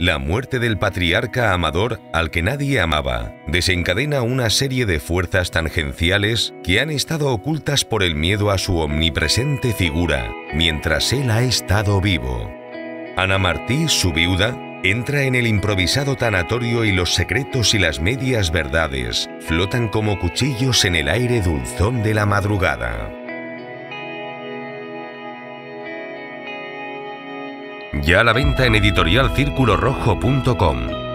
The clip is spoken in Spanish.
La muerte del patriarca Amador, al que nadie amaba, desencadena una serie de fuerzas tangenciales que han estado ocultas por el miedo a su omnipresente figura, mientras él ha estado vivo. Ana Martí, su viuda, entra en el improvisado tanatorio y los secretos y las medias verdades flotan como cuchillos en el aire dulzón de la madrugada. Ya a la venta en editorialcirculorrojo.com.